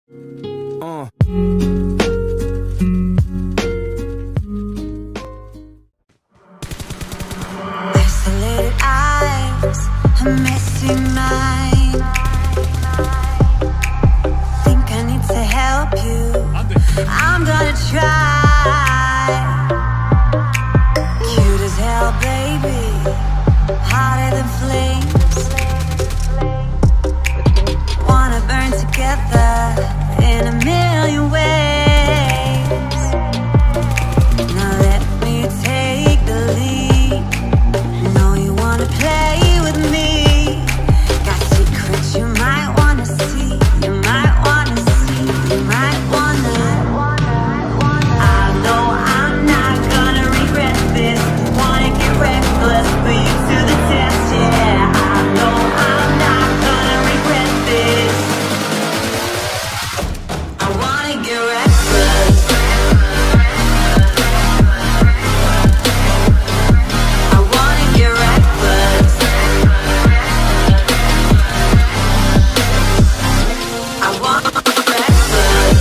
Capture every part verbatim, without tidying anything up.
Uh. Isolated eyes, a messy mind. Think I need to help you. I'm gonna try. Cute as hell, baby, hotter than flames. Wanna burn together in a million ways. Now let me take the lead. Know you wanna play with me. Got secrets you might wanna see. You might wanna see. You might wanna. I know I'm not gonna regret this. Wanna get reckless, put you to the test. Yeah, I know I'm not gonna regret this. I wanna get reckless. I wanna get reckless. I wanna get reckless.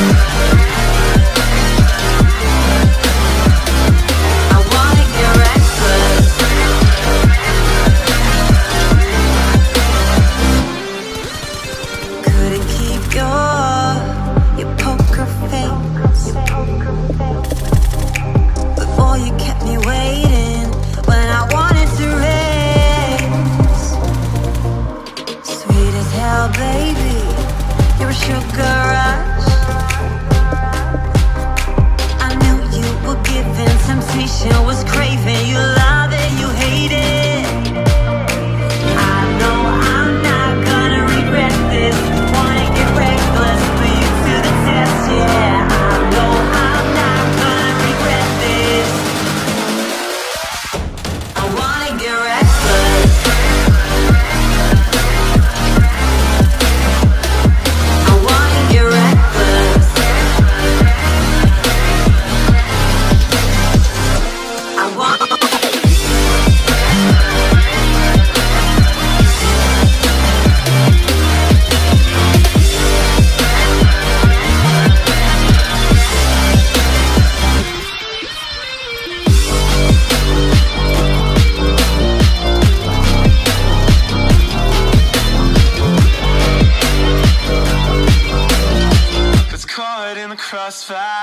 I wanna get reckless. Couldn't keep your your poker face, but boy, you kept me waiting when I wanted to race. Sweet as hell, baby, you're a sugar rush. I knew you were given temptation, was craving. You love it, you hate it. I know I'm not gonna regret this. Wanna get reckless, put you to the test. Yeah, I know I'm not gonna regret this. I wanna get reckless. I wanna get reckless. I want. Gets caught in the crossfire.